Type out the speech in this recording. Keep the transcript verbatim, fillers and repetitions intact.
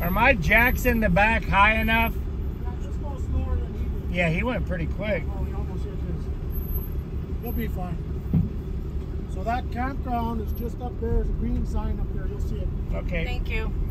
Are my jacks in the back high enough? Yeah, just go slower than he did. Yeah, he went pretty quick. Oh, he almost hit his. You'll be fine. So that campground is just up there. There's a green sign up there. You'll see it. Okay. Thank you.